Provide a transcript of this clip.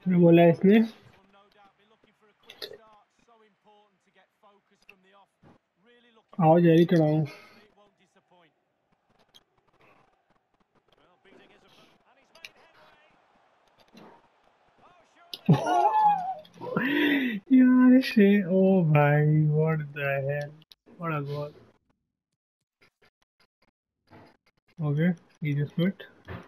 बोला इसने आओ जरी चढ़ाओ यार शे ओ भाई what the hell what a god okay he just quit